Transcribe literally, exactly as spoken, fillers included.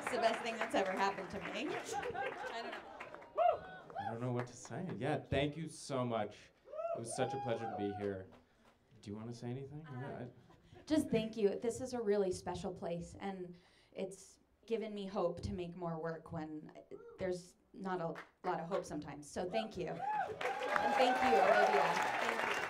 the best thing that's ever happened to me. I don't know. I don't know what to say. Yeah, thank you so much. It was such a pleasure to be here. Do you want to say anything? Uh, just thank you. This is a really special place, and it's given me hope to make more work when there's not a lot of hope sometimes. So thank you. And thank you, Olivia. Thank you.